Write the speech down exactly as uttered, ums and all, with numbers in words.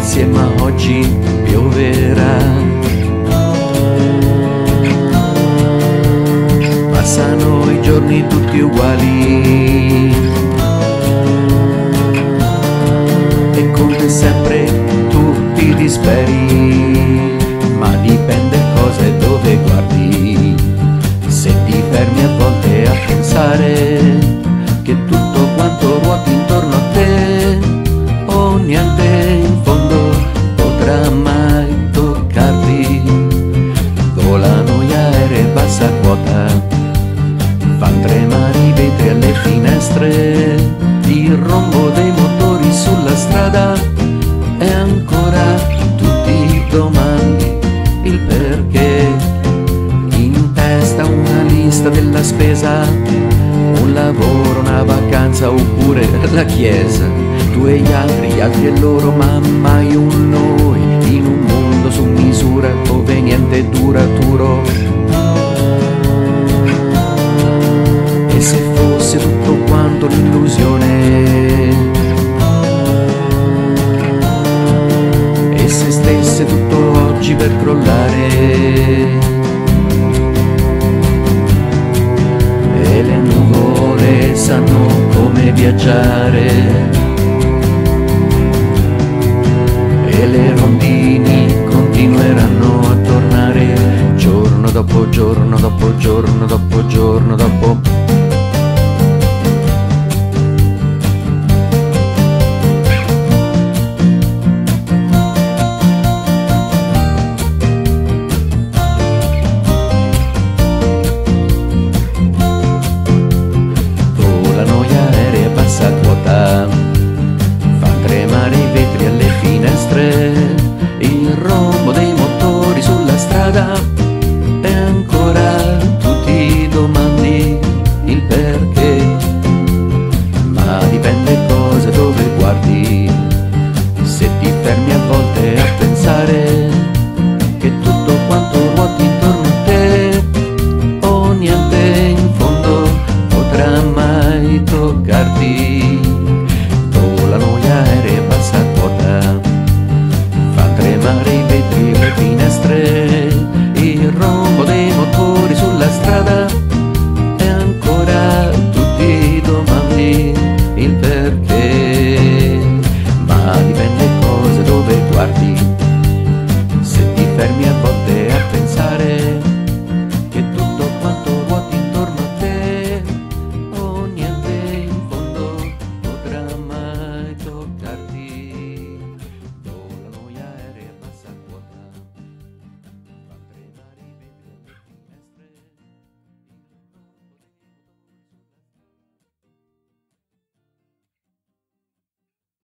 notizie, ma oggi pioverà. Passano i giorni tutti uguali e come sempre tu ti disperi, ma dipende cosa e dove guardi. Se ti fermi a volte a pensare che tutto quanto ruoti intorno a te, o niente in fondo potrà mai toccarti. Volano gli aerei a bassa quota, fan tremare i vetri alle finestre, il rombo dei motori sulla strada, e ancora tu ti domandi il perché. In testa una lista della spesa, un lavoro, una vacanza oppure la chiesa. Tu e gli altri, gli altri e loro, ma mai un noi, in un mondo su misura dove niente è duraturo. E se fosse tutto quanto l'illusione, e se stesse tutto oggi per crollare, e le nuvole sanno come viaggiare, e le rondini continueranno a tornare giorno dopo giorno dopo giorno dopo giorno dopo